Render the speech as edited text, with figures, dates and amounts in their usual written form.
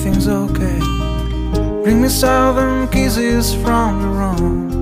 everything's okay. Bring me southern kisses from the room.